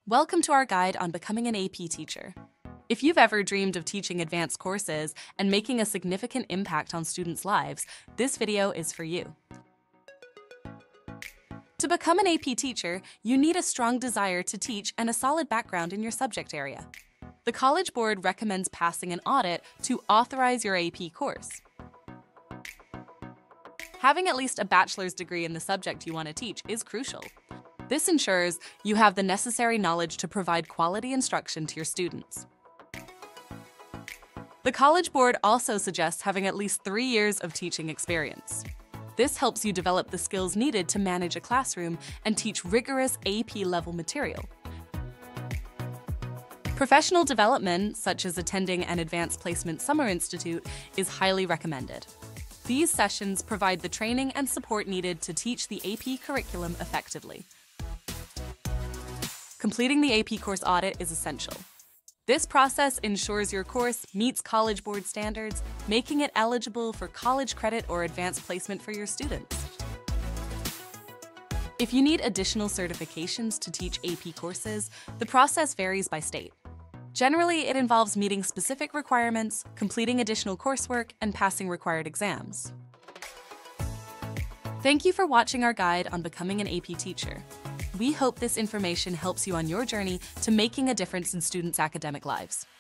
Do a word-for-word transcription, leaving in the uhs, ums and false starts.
Welcome to our guide on becoming an A P teacher. If you've ever dreamed of teaching advanced courses and making a significant impact on students' lives, this video is for you. To become an A P teacher, you need a strong desire to teach and a solid background in your subject area. The College Board recommends passing an audit to authorize your A P course. Having at least a bachelor's degree in the subject you want to teach is crucial. This ensures you have the necessary knowledge to provide quality instruction to your students. The College Board also suggests having at least three years of teaching experience. This helps you develop the skills needed to manage a classroom and teach rigorous A P-level material. Professional development, such as attending an Advanced Placement Summer Institute, is highly recommended. These sessions provide the training and support needed to teach the A P curriculum effectively. Completing the A P course audit is essential. This process ensures your course meets College Board standards, making it eligible for college credit or advanced placement for your students. If you need additional certifications to teach A P courses, the process varies by state. Generally, it involves meeting specific requirements, completing additional coursework, and passing required exams. Thank you for watching our guide on becoming an A P teacher. We hope this information helps you on your journey to making a difference in students' academic lives.